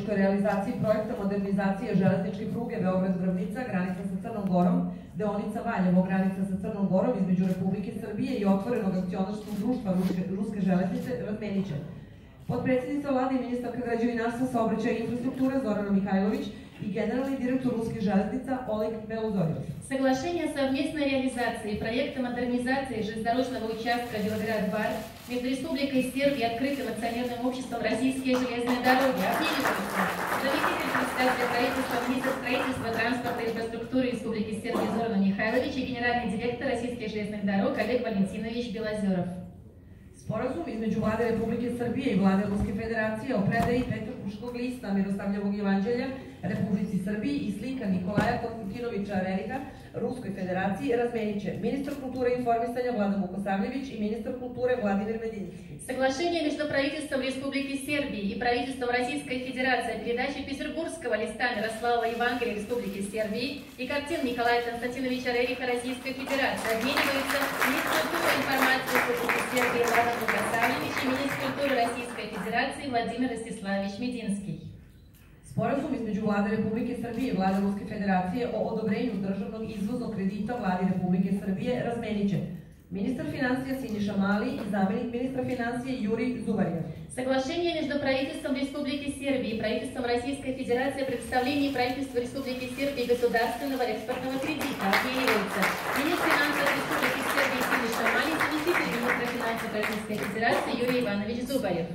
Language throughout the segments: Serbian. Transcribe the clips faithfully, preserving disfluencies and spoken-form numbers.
zajedničkoj realizaciji projekta modernizacije železničke pruge Beograd-Vrbnica, granica sa Crnom Gorom, deonica Valjevo, granica sa Crnom Gorom između Republike Srbije i otvorenog akcionarskog društva Ruske železnice razmenit će potpredsjednica vlade i ministarka građevinarstva, saobraćaja i infrastrukture Zorana Mihajlović и генеральный директор Русских железниц Олег Белозорьев. Соглашение о совместной реализации проекта модернизации железнодорожного участка Белград-Бар между Республикой Сербия и открытым акционерным обществом «Российские железные дороги» объединяются. Заместитель председателя правительства, министр строительства, транспорта и инфраструктуры Республики Сербия Зорана Михайлович и генеральный директор Российских железных дорог Олег Валентинович Белозеров. Sporazum između Vlade Republike Srbije i Vlade Ruske federacije o predaji Petrohruškog lista Miroslavljevog jevanđelja Republici Srbiji i slika Nikolaja Konstantinoviča Reriha Ruskoj federaciji razmenit će ministar kulture i informisanja Vladan Vukosavljević i ministar kulture Vladimir Medinski. Соглашение между правительством Республики Сербии и правительством Российской Федерации о передаче Петербургского листа Мирослава Евангелия Республики Сербии и картин Николая Константиновича Рериха Российской Федерации обмениваются министр культуры и информации Республики Сербии Владимир Вукосавлjević и министр культуры Российской Федерации Владимир Ростиславович Мединский. Sporazum između Vlade Republike Srbije i Vlade Ruske federacije o odobrenju državnog izvoznog kredita Vladi Republike Srbije razmenit će ministar financija Siniša Mali i zamjenik ministra financije Jurij Zubarjev. Соглашение между правительством Республики Сербии и правительством Российской Федерации о представлении правительства Республики Сербии государственного экспортного кредита обмениваются министр финансов Республики Сербии Синиша Мали и заместитель министра финансов Российской Федерации Юрий Иванович Зубарев.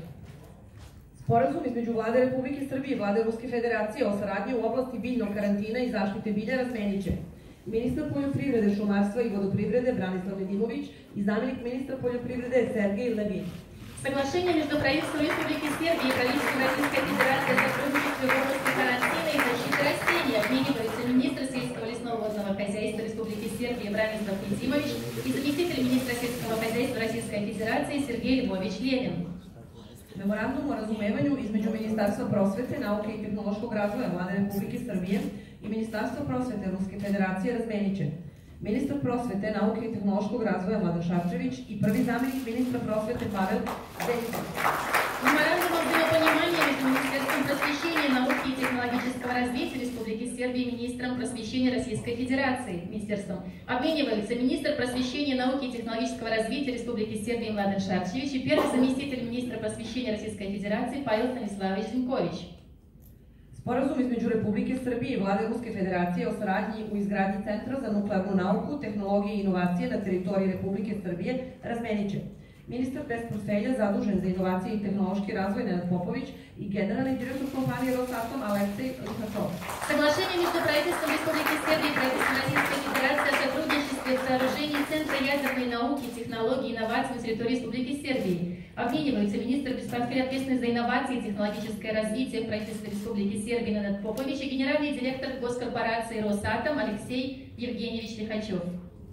Sporazum između Vlade Republike Srbije i Vlade Ruske federacije o saradnji u oblasti biljnog karantina i zaštite bilja razmenit će ministar poljoprivrede, šumarstva i vodoprivrede Branislav Nedimović i zamjenik ministra poljoprivrede Sergej Levin. Соглашение между правительством Республики Сербии и правительством Российской Федерации о сотрудничестве в области карантина и защиты растений обмениваются министр сельского лесного водного хозяйства Республики Сербии Бранислав Недимович и заместитель министра сельского хозяйства Российской Федерации Сергей Львович Левин. Memorandum o razumevanju između Ministarstva prosvete, nauke i tehnološkog razvoja Vlade Republike Srbije i Ministarstva prosvete Ruske federacije razmenit će ministar prosvete, nauke i tehnološkog razvoja Vladan Šarčević i prvi zamjenik ministra prosvete Pavel Deljković. Меморандум о взаимопонимании между Министерством просвещения, науки и технологического развития Республики Сербии и министром просвещения Российской Федерации, министерством, обмениваются министр просвещения, науки и технологического развития Республики Сербии Младен Шарчевич и первый заместитель министра просвещения Российской Федерации Павел Станиславович Зинкович. Sporazum između Republike Srbije i Vlade Ruske federacije o saradnji u izgradnji Centra za nuklearnu nauku, tehnologije i inovacije na teritoriji Republike Srbije razmenit će ministar bez portfelja zadužen za inovacije i tehnološki razvoj Nenad Popović i generalni direktor kompanije Rosatom Aleksej Lihачев. Соглашение между правительством Республики Сербии и правительством Российской Федерации о сотрудничестве в сооружении Центра ядерной науки, технологий и инноваций на территории Республики Сербии. Обмениваются министр без портфеля, ответственный за инновации и технологическое развитие в правительстве Республики Сербии Nenad Popović и генеральный директор госкорпорации Росатом Алексей Евгеньевич Лихачев.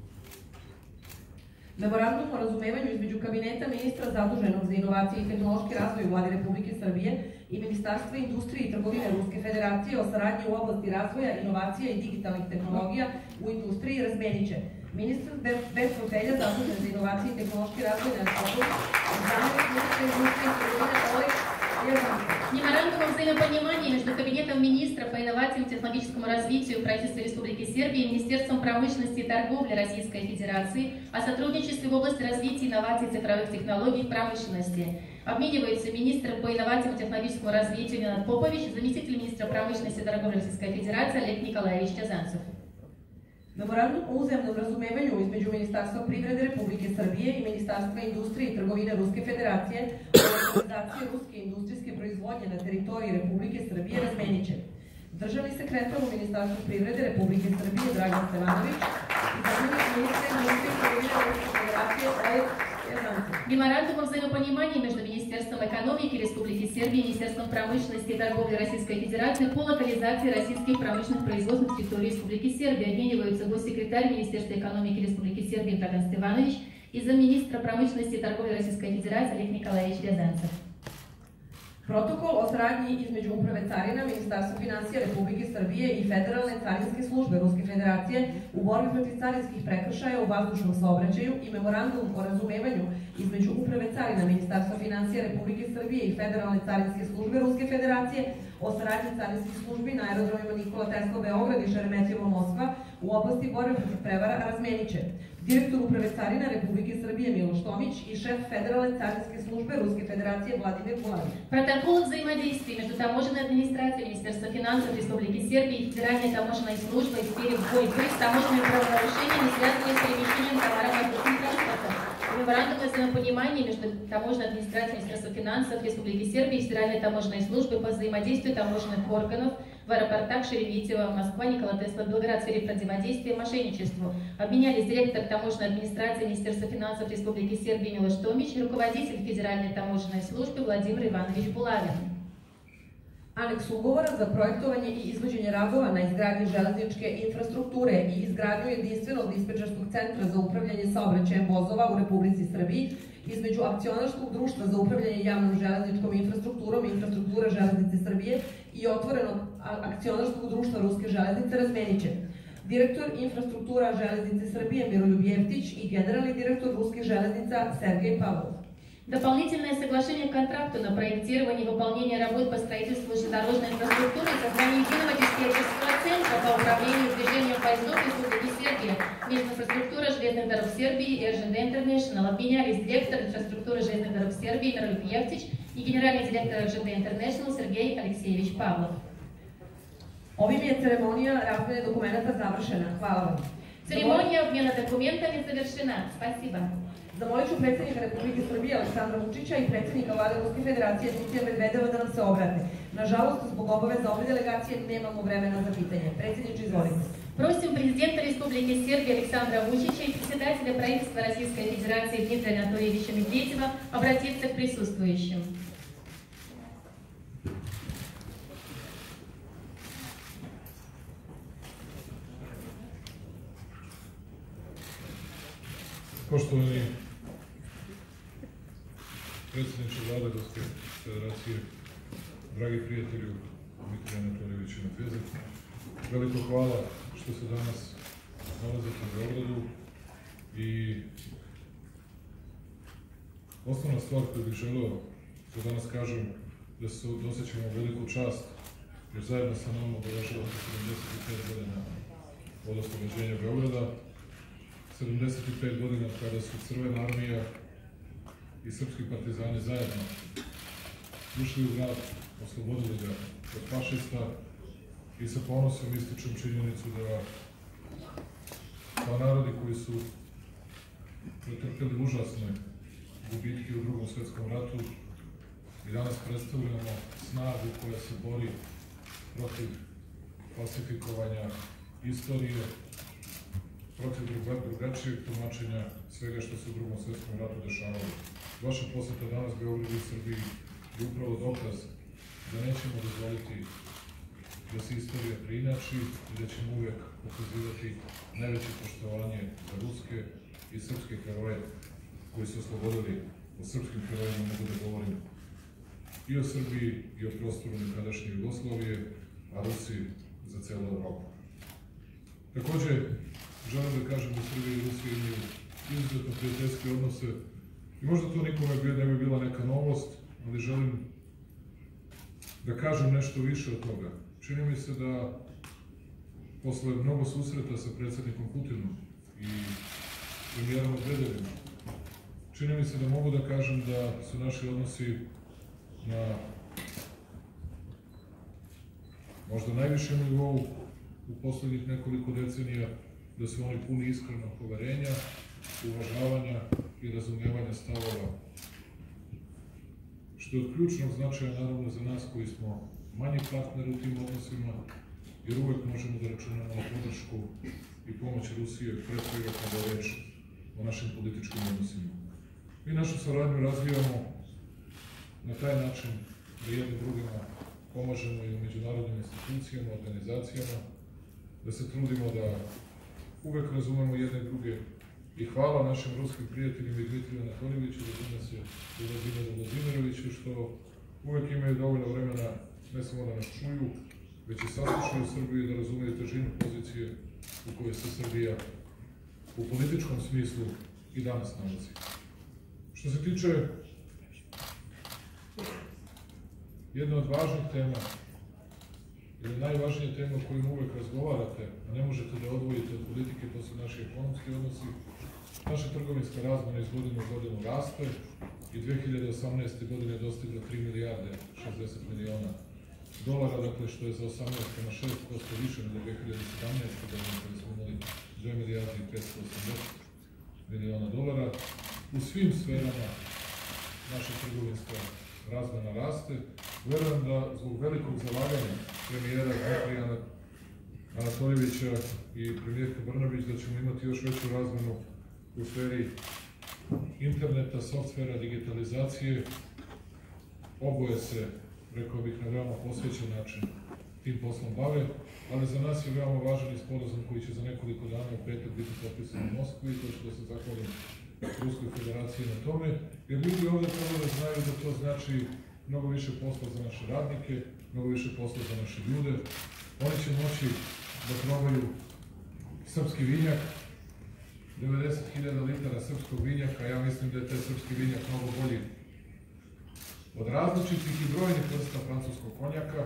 Memorandum o razumevanju između kabineta ministra zaduženog za inovacije i tehnološki razvoj u Vladi Republike Srbije i Ministarstva industrije i trgovine Ruske federacije o saradnji u oblasti razvoja, inovacija i digitalnih tehnologija u industriji razmenit će ministar bez portfelja zadužen za inovacije i tehnološki razvoj Nenad Popović i zamjenik ministra industrije i trgovine Oleg Ježanko. Меморандум о взаимопонимании между Кабинетом министров по инновациям и технологическому развитию правительства Республики Сербии и Министерством промышленности и торговли Российской Федерации о сотрудничестве в области развития инноваций и цифровых технологий в промышленности. Обмениваются министр по инновациям и технологическому развитию Nenad Popović и заместитель министра промышленности и торговли Российской Федерации Олег Николаевич Чазанцев. Memorandum o uzajamnom razumevanju između Ministarstva privrede Republike Srbije i Ministarstva industrije i trgovine Ruske federacije o organizaciji ruske industrijske proizvodnje na teritoriji Republike Srbije razmenit će državni sekretar u Ministarstvu privrede Republike Srbije Dragan Stevanović i zamjenik ministra industrije i trgovine Ruske federacije Oleg Ježanko. Меморандум о взаимопонимании между Министерством экономики Республики Сербии и Министерством промышленности и торговли Российской Федерации по локализации российских промышленных производств на территории Республики Сербии обмениваются госсекретарь Министерства экономики Республики Сербии Драган Стеванович и замминистра промышленности и торговли Российской Федерации Олег Николаевич Рязанцев. Protokol o saradnji između Uprave carina, Ministarstva financija Republike Srbije i Federalne carinske službe Ruske federacije u borbi protiv carinskih prekršaja u vazdušnom saobraćaju i memorandum o razumevanju između Uprave carina, Ministarstva financija Republike Srbije i Federalne carinske službe Ruske federacije o saradnji carinskih službi na aerodromima Nikola Tesla Beograd i Šeremetjevo Moskva u oblasti borbe protiv prevara razmenit će direktor Uprave carina Republike Srbije Miloš Tomić i šef Federalne carinske službe Ruske Federacije Vladimir Bulavin. Протокол взаимодействия между таможенной администрацией Министерства финансов Республики Сербии и Федеральной таможенной службой в сфере борьбы с таможенными правонарушениями, связанными с перемещением товаров воздушным транспортом. Меморандум о взаимопонимании между таможенной администрацией Министерства финансов Республики Сербии и Федеральной таможенной службой по взаимодействию таможенных органов в аэропортах Шереметьево, Москва, Никола Тесла, Белград в сфере противодействия мошенничеству. Обменялись директор таможенной администрации Министерства финансов Республики Сербии Милош Томич и руководитель Федеральной таможенной службы Владимир Иванович Булавин. Aneks ugovora za projektovanje i izvođenje radova na izgradnji železničke infrastrukture i izgradnju jedinstvenog dispečerskog centra za upravljanje saobraćajem vozova u Republici Srbiji između Akcionarskog društva za upravljanje javnom železničkom infrastrukturom Infrastruktura železnice Srbije i otvorenog Akcionarskog društva Ruske železnice razmenit će direktor Infrastruktura železnice Srbije Miroljub Jeftić i generalni direktor Ruskih železnica Sergej Pavlov. Дополнительное соглашение к контракту на проектирование и выполнение работ по строительству железнодорожной инфраструктуры и созданию единого диспетчерского центра по управлению движением поездов Республики Сербия между инфраструктурой железных дорог Сербии и эр жэ дэ International обменялись директор инфраструктуры железных дорог Сербии Мироljub Jeftić и генеральный директор эр жэ дэ International Sergej Aleksejević Pavlov. Ovim je ceremonija razmene dokumenta završena. Hvala vam. Церемония обмена документами завершена. Спасибо. Zamolit ću predsjednika Republike Srbije Aleksandra Vučića i predsjednika Vlade Ruske Federacije Dimitrija Medvedeva da nam se obrate. Nažalost, zbog obaveza ove delegacije nemamo vremena za pitanje. Predsjedniče, izvolite. Просим президента Республики Сербия Александра Вучича и председателя правительства Российской Федерации Дмитрия Анатольевича Медведева обратиться к присутствующим. Poštovani predsjedniče Vlade Ruske Federacije, dragi prijatelju Dmitrija Anatoljevića Medvedev, veliko hvala što se danas nalazite u Beogradu i osnovna stvar koju bih želeo da danas kažem da se dosećemo veliku čast jer zajedno sa nama obeležavate sedamdeset pet godina od oslobođenja Beograda, sedamdeset pet godina kada su Crvena armija i srpski partizani zajedno ušli u grad, oslobodili ga od fašista i sa ponosom ističem činjenicu da kao narodi koji su pretrpeli užasne gubitke u Drugom svetskom ratu i danas predstavljamo snagu koja se bori protiv falsifikovanja istorije, protiv drugačijeg tumačenja svega što se u Drugom svetskom ratu dešavalo. Vaša poseta danas Beogradu i Srbiji je upravo dokaz da nećemo dozvoliti da se istorija preinači i da ćemo uvek pokazivati najveće poštovanje za ruske i srpske heroje koji su oslobodili. O srpskim herojima mogu da govorim i o Srbiji i o prostoru nekadašnje Jugoslavije, a Rusi za celu Evropu. Takođe, želim da kažem da Srbija i Rusija imaju izuzetno prijateljske odnose i možda to nikome ne bi bila neka novost, ali želim da kažem nešto više od toga. Čini mi se da posle mnogo susreta sa predsjednikom Putinom i premijerom Medvedevim, čini mi se da mogu da kažem da su naši odnosi na možda najvišem nivou u poslednjih nekoliko decenija, da su oni puni iskrenog poverenja, uvažavanja i razumijevanja stavova. Što je od ključnog značaja naravno za nas koji smo manji partneri u tim odnosima, jer uvek možemo da računamo na podršku i pomoć Rusije, pre svega kada je reč o našim političkim odnosima. Mi našu saradnju razvijamo na taj način da jednim drugima pomažemo i u međunarodnim institucijama, organizacijama, da se trudimo da uvek razumemo jedne druge i hvala našim ruskim prijateljima i Dmitriju Anatoljeviću, razumije se i Vladimiru Vladimiroviću, što uvek imaju dovoljno vremena ne samo da nas čuju, već i saslušaju Srbiju i da razumeju težinu pozicije u kojoj se Srbija u političkom smislu i danas nalazi. Što se tiče jedne od važnih tema ili najvažnija tema o kojoj uvek razgovarate, a ne možete da odvojite od politike, to su naši ekonomski odnosi. Naša trgovinska razmena iz godine u godinu raste i dve hiljade osamnaeste. godine dostigla tri milijarde šezdeset miliona dolara, dakle što je za osamnaest zarez šest posto više nego dve hiljade sedamnaeste. godine kada smo imali dve milijarde i petsto osamdeset miliona dolara. U svim sferama naša trgovinska razmena raste. Verujem da zbog velikog zalaganja premijera Dmitrija Anatoljevića i premijerke Brnabić da ćemo imati još veću razmenu u sferi interneta, softvera, digitalizacije. Oboje se, rekao bih, na veoma posvećen način tim poslom bave, ali za nas je veoma važan i sporazum koji će za nekoliko dana u petak biti potpisan u Moskvi, to ću da se zahvalim Ruskoj federaciji na tome, jer ljudi ovde treba da znaju da to znači mnogo više posla za naše radnike, mnogo više posla za naše ljude. Oni će moći da probaju srpski vinjak, devedeset hiljada litara srpskog vinjaka, ja mislim da je taj srpski vinjak mnogo bolji od različitih i brojnih vrsta francuskog konjaka.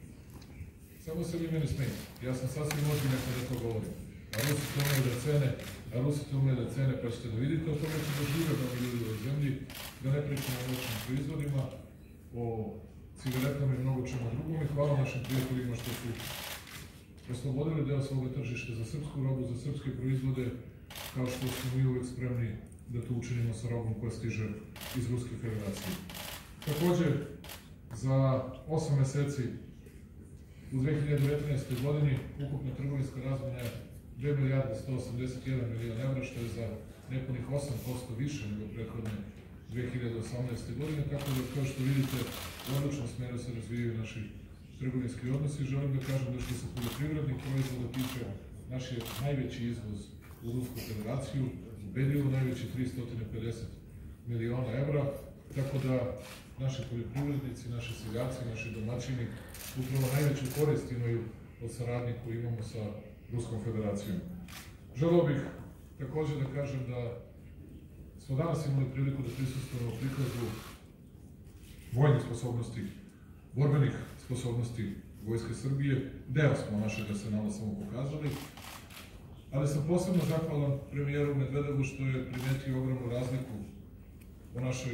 Samo se vi meni smijete. Ja sam sasvim ozbiljan kada to govorim. A Rusi to umeju da cene, a Rusi to umeju da cene, pa ćete da vidite, od toga će da žive mnogo ljudi u ovoj zemlji, da ne pričamo o noćnim proizvodima, o cigaretama i mnogo čemu drugom. I hvala našim prijateljima što su oslobodili deo svoga tržišta za srpsku robu, za srpske proizvode, kao što smo mi uvek spremni da to učinimo sa robom koja stiže iz Ruske federacije. Takođe, za osam meseci u dve hiljade devetnaestoj. godini ukupna trgovinska razmena je dve milijarde sto osamdeset jedan milion evra, što je za nepunih osam posto više nego prethodne dve hiljade osamnaeste. godine, tako da, kao što vidite, u odličnom smeru se razvijaju naši trgovinski odnosi. Želim da kažem da što se poljoprivrednih proizvoda tiče, naš je najveći izvoz u Rusku federaciju, ubedljivo najveći tristo pedeset miliona evra, tako da naši poljoprivrednici, naši seljaci, naši domaćini upravo najveću korist imaju od saradnje koju imamo sa Ruskom federacijom. Želeo bih takođe da kažem da smo danas imali priliku da prisustvujemo prikazu vojnih sposobnosti, borbenih sposobnosti Vojske Srbije. Deo smo našeg arsenala samo pokazali, ali sam posebno zahvalan premijeru Medvedevu što je primetio ogromnu razliku u našoj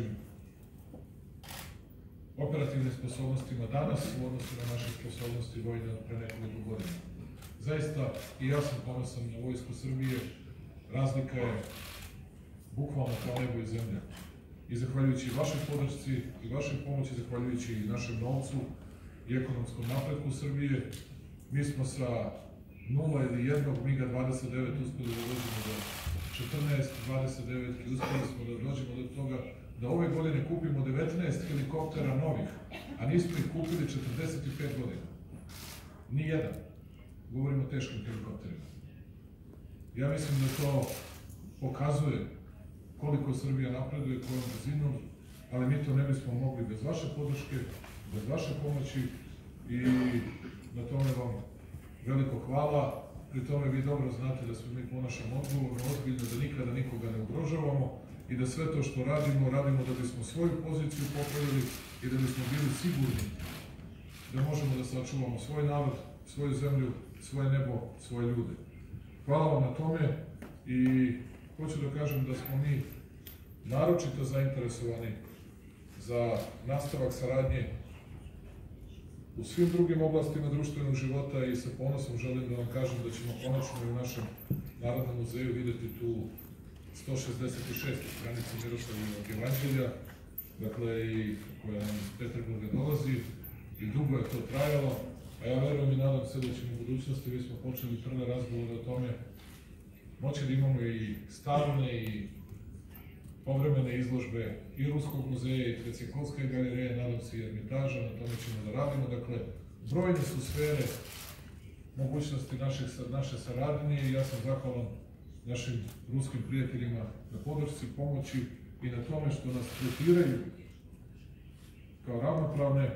operativnim sposobnostima danas u odnosu na naše sposobnosti vojne pre nekoliko godina. Zaista i ja sam ponosan na Vojsku Srbije, razlika je bukvalno kao nebo i zemlja. I zahvaljujući vašoj podršci i vašoj pomoći, zahvaljujući i našem novcu i ekonomskom napretku Srbije, mi smo sa nula ili jednog miga dvadeset devet uspeli da dođemo do četrnaest, dvadeset devet i uspeli smo da dođemo do toga da ove godine kupimo devetnaest helikoptera novih, a nismo ih kupili četrdeset pet godina. Nijedan. Govorimo o teškim helikopterima. Ja mislim da to pokazuje koliko Srbija napreduje, kojom brzinom, ali mi to ne bismo mogli bez vaše podrške, bez vaše pomoći i na tome vam veliko hvala. Pri tome vi dobro znate da se mi ponašamo odgovorno, ozbiljno, da nikada nikoga ne ugrožavamo i da sve to što radimo, radimo da bismo svoju poziciju popravili i da bismo bili sigurni da možemo da sačuvamo svoj narod, svoju zemlju, svoje nebo, svoje ljude. Hvala vam na tome i hoću da kažem da smo mi naročito zainteresovani za nastavak saradnje u svim drugim oblastima društvenog života i sa ponosom želim da vam kažem da ćemo konačno i u našem Narodnom muzeju videti tu sto šezdeset šestu stranicu Miroslavljevog evanđelja, dakle i koja nam iz Peterburga dolazi i dugo je to trajalo, a ja verujem i nadam se da ćemo u budućnosti, vi smo počeli prve razgovore o tome, moći da imamo i stalne i povremene izložbe i Ruskog muzeja i Trećekovske galerije, nadam se i Ermitaža, na tome ćemo da radimo. Dakle, brojne su sfere mogućnosti naše, naše saradnje i ja sam zahvalan našim ruskim prijateljima na podršci, pomoći i na tome što nas tretiraju kao ravnopravne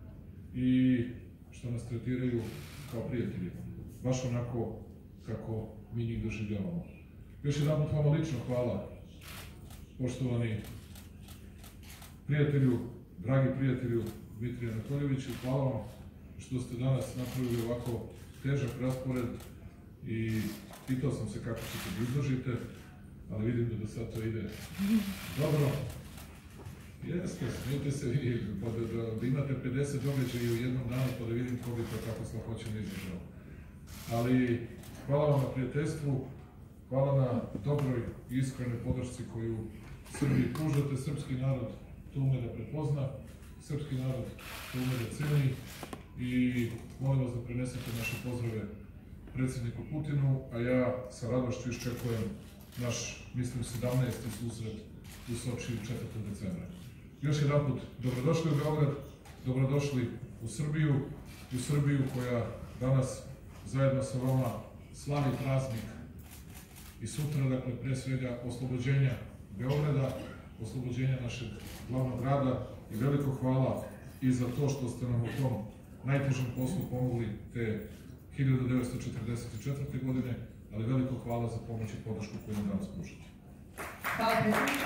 i što nas tretiraju kao prijatelji. Baš onako kako mi njih doživljavamo. Još jedan put vama lično hvala, poštovani prijatelju, dragi prijatelju Dmitriju Anatoljeviću, hvala vam što ste danas napravili ovako težak raspored i pitao sam se kako ćete da izložite, ali vidim da do sad to ide dobro. Jeste, smijete se vi, pa da, da, da imate pedeset događaja u jednom danu, pa da vidim ko bi to kako sam hoćeno izdržao. Ali hvala vam na prijateljstvu, hvala na dobroj i iskrenoj podršci koju Srbiji pružate. Srpski narod to ume da prepozna, srpski narod to ume da ceni i molim vas da prenesete naše pozdrave predsjedniku Putinu, a ja sa radošću iščekujem naš, mislim, sedamnaesti susret u Sočiju četvrtog decembra. Još jedan put, dobrodošli u Beograd, dobrodošli u Srbiju, u Srbiju koja danas zajedno sa vama slavi praznik i sutra, dakle, pre svega oslobođenja Beograda, oslobođenja našeg glavnog grada i veliko hvala i za to što ste nam u tom najtežem poslu pomogli te hiljadu devetsto četrdeset četvrte. godine, ali veliko hvala za pomoć i podršku koju nam danas pružite. Hvala predsjedniče.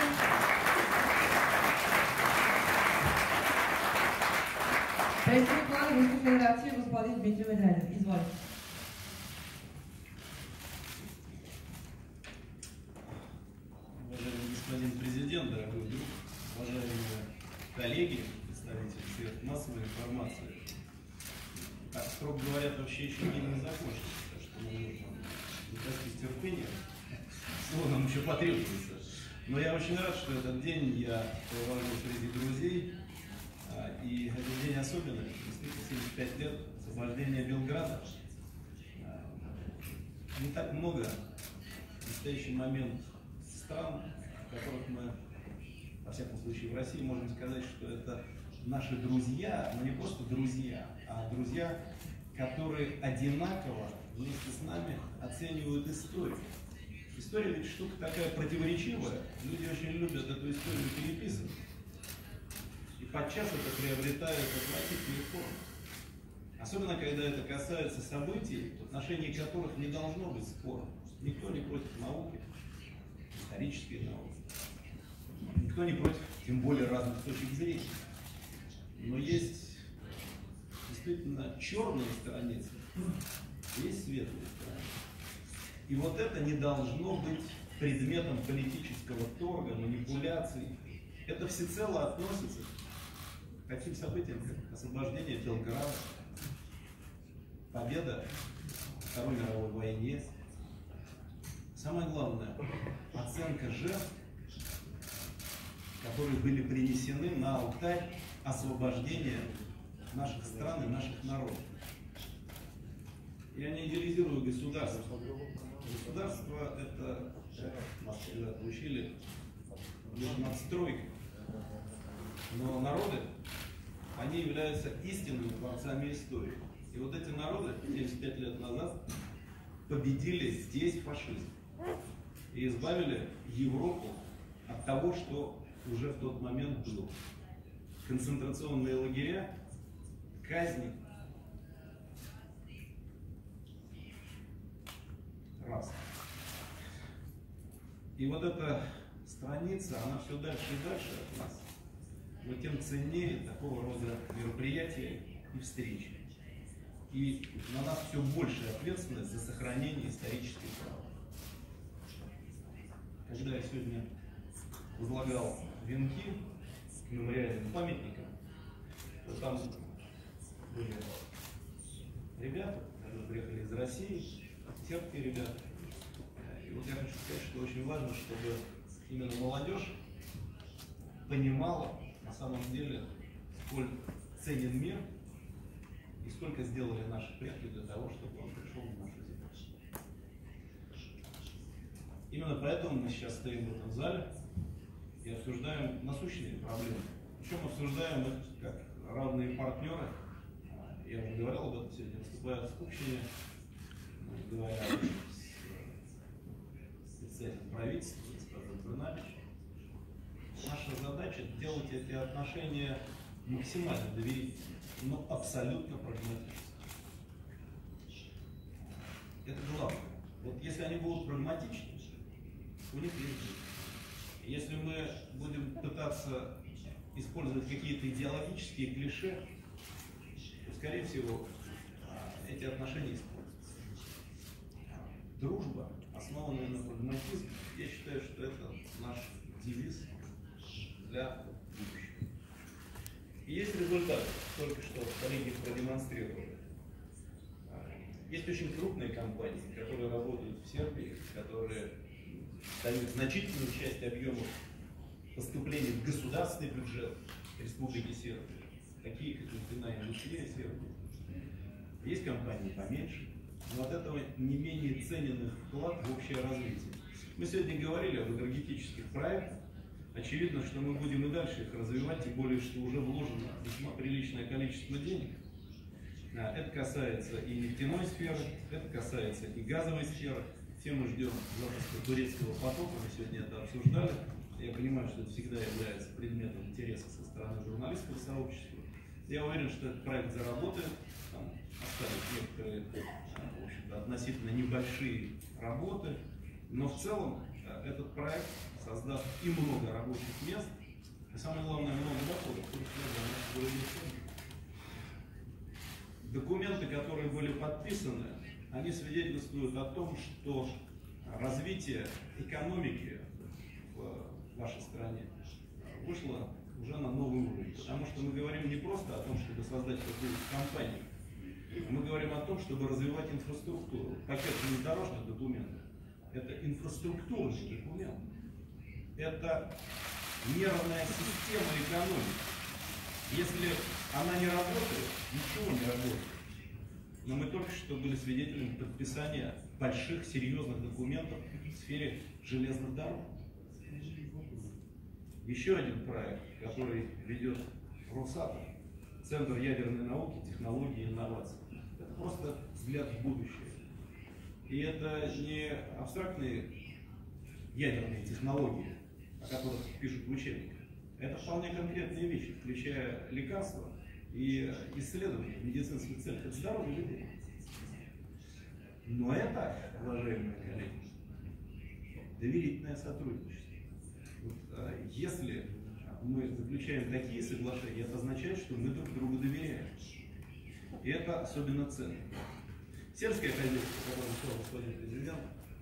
Predsjednik Vlade Ruske Federacije, gospodin Dmitrij Medvedev. Izvolite. Уважаемый господин президент, дорогой друг, уважаемые коллеги, представители средств массовой информации. Так, строго говоря, вообще еще день не закончился, так что нам нужно запастись терпением. Слово нам еще потребуется. Но я очень рад, что этот день я провожу среди друзей. И этот день особенный. Действительно, семьдесят пять лет освобождения Белграда. Не так много в настоящий момент стран, в которых мы, во всяком случае в России, можем сказать, что это наши друзья, но не просто друзья, а друзья, которые одинаково вместе с нами оценивают историю. История ведь штука такая противоречивая, люди очень любят эту историю переписывать. И подчас это приобретает отвратительные формы. Особенно, когда это касается событий, в отношении которых не должно быть спора. Никто не против науки, исторической науки. Никто не против, тем более, разных точек зрения. Но есть действительно черные страницы, есть светлые страницы. И вот это не должно быть предметом политического торга, манипуляций. Это всецело относится к таким событиям, как освобождение Белграда, победа в Второй мировой войне. Самое главное, оценка жертв, которые были принесены на алтарь освобождения наших стран и наших народов. Я не идеализирую государство. Государство — это, нас когда-то учили, лишь надстройка. Но народы, они являются истинными творцами истории. И вот эти народы семьдесят пять лет назад победили здесь фашизм и избавили Европу от того, что уже в тот момент было. Концентрационные лагеря, казни. Раз. И вот эта страница, она все дальше и дальше от нас. Но тем ценнее такого рода мероприятия и встречи. И на нас все большая ответственность за сохранение исторической правды. Когда я сегодня возлагал венки к мемориальным памятникам, то там были ребята, которые приехали из России, сербские ребята. И вот я хочу сказать, что очень важно, чтобы именно молодежь понимала на самом деле, сколь ценен мир и сколько сделали наши предки для того, чтобы он пришел в нашу землю. Именно поэтому мы сейчас стоим в этом зале и обсуждаем насущные проблемы. Причем обсуждаем их как равные партнеры. Я уже говорил об этом сегодня, выступая в Скупщине, говоря с председателем правительства, господином Брунавичем. Наша задача делать эти отношения максимально доверительными, но абсолютно прагматическими. Это главное. Вот если они будут прагматичны, у них есть жизнь. Если мы будем пытаться использовать какие-то идеологические клише, то скорее всего, эти отношения испортятся. Дружба, основанная на прагматизме, я считаю, что это наш девиз для будущего. И есть результаты, только что коллеги продемонстрировали. Есть очень крупные компании, которые работают в Сербии, которые дают значительную часть объемов поступлений в государственный бюджет Республики Сербия, такие как нефтяная индустрия Сербии. Есть компании поменьше, но от этого не менее ценен их вклад в общее развитие. Мы сегодня говорили об энергетических проектах. Очевидно, что мы будем и дальше их развивать, тем более, что уже вложено весьма приличное количество денег. Это касается и нефтяной сферы, это касается и газовой сферы. Все мы ждем запуска турецкого потока, мы сегодня это обсуждали. Я понимаю, что это всегда является предметом интереса со стороны журналистского сообщества. Я уверен, что этот проект заработает, там остались некоторые, в общем-то, относительно небольшие работы, но в целом этот проект создаст и много рабочих мест, и самое главное, много доходов, которые для нашего города. Документы, которые были подписаны, они свидетельствуют о том, что развитие экономики в вашей стране вышло уже на новый уровень. Потому что мы говорим не просто о том, чтобы создать какую-то компанию, мы говорим о том, чтобы развивать инфраструктуру. Пакет железнодорожных документов – это инфраструктурный документ. Это нервная система экономики. Если она не работает, ничего не работает. Но мы только что были свидетелями подписания больших, серьезных документов в сфере железных дорог. Еще один проект, который ведет Росатом, Центр ядерной науки, технологий и инноваций. Это просто взгляд в будущее. И это не абстрактные ядерные технологии, о которых пишут в учебниках. Это вполне конкретные вещи, включая лекарства и исследования в медицинских целях. Это здоровье людей. Но это, уважаемые коллеги, доверительное сотрудничество. Вот, если мы заключаем такие соглашения, это означает, что мы друг другу доверяем. И это особенно ценно. Сербское хозяйство, о котором сказал господин президент,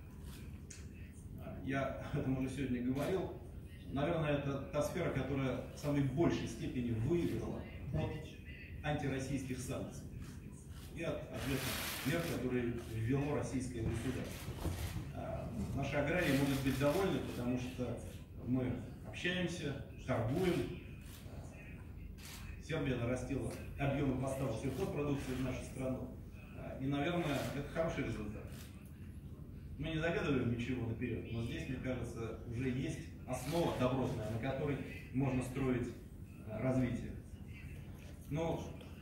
я об этом уже сегодня говорил, наверное, это та сфера, которая в самой большей степени выиграла от антироссийских санкций и от ответных мер, которые ввело российское государство. Наши аграрии могут быть довольны, потому что мы общаемся, торгуем. Сербия нарастила объемы поставок сельхозпродукции в нашу страну. И, наверное, это хороший результат. Мы не загадываем ничего наперед, но здесь, мне кажется, уже есть основа добротная, на которой можно строить развитие. Но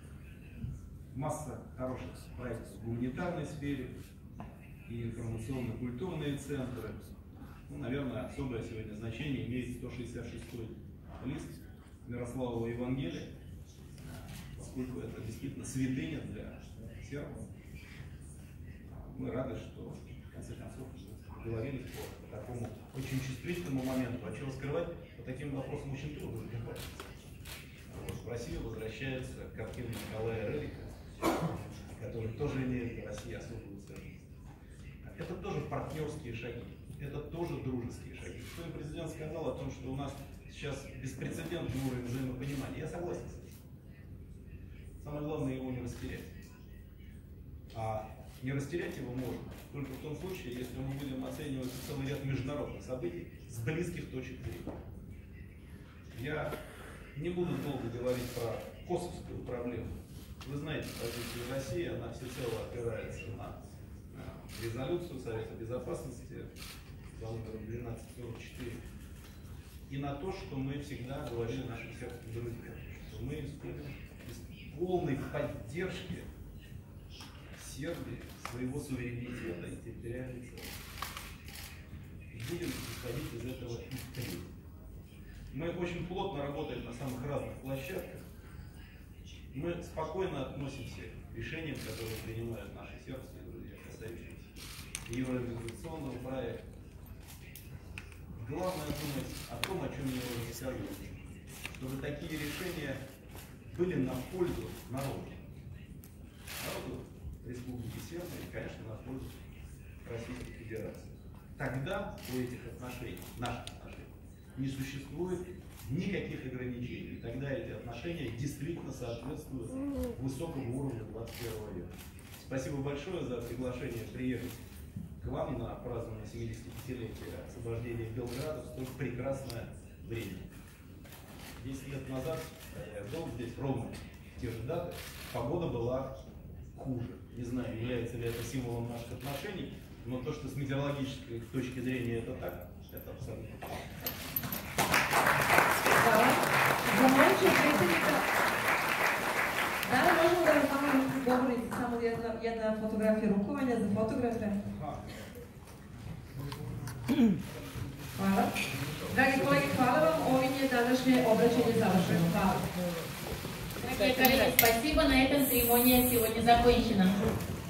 масса хороших проектов в гуманитарной сфере и информационно-культурные центры. Ну, наверное, особое сегодня значение имеет сто шестьдесят шестой лист Мирославова Евангелия, поскольку это действительно святыня для сербов. Мы рады, что в конце концов договорились по такому очень чувствительному моменту. А чего скрывать, по таким вопросам очень трудно договориться. Вот, в Россию возвращается картина Николая Рерика, который тоже имеет для России особую ценность. Это тоже партнерские шаги, это тоже дружеские шаги. Что президент сказал о том, что у нас сейчас беспрецедентный уровень взаимопонимания. Я согласен с этим. Самое главное его не растерять. А не растерять его можно только в том случае, если мы будем оценивать целый ряд международных событий с близких точек зрения. Я не буду долго говорить про косовскую проблему. Вы знаете позицию России, она всецело опирается на резолюцию Совета Безопасности за номером двенадцать сорок четыре и на то, что мы всегда говорили нашим сербским друзьям, что мы исходим из полной поддержки Сербии своего суверенитета и территориальной целостности. Будем исходить из этого и впредь. Мы очень плотно работаем на самых разных площадках. Мы спокойно относимся к решениям, которые принимают наши сербские друзья, касающиеся евроинтеграционного проекта. Главное думать о том, о чем я уже сказал, чтобы такие решения были на пользу народу. народу Республики Сербия, конечно, на пользу Российской Федерации. Тогда у этих отношений, наших отношений, не существует никаких ограничений. Тогда эти отношения действительно соответствуют высокому уровню двадцать первого века. Спасибо большое за приглашение приехать к вам на празднование семидесятипятилетия освобождения Белграда в столь прекрасное время. десять лет назад я был здесь ровно в те же даты, погода была хуже. Не знаю, является ли это символом наших отношений, но то, что с метеорологической точки зрения это так, это абсолютно так. Zamolčio predsjednika. Da li možemo da samo govorite samo jedna, jedna fotografija rukovanja za fotografe? Hvala. Dragi kolege, hvala vam. Ovim je današnje obraćanje završeno. Hvala. Дорогие коллеги, спасибо. На этом церемония сегодня закончена.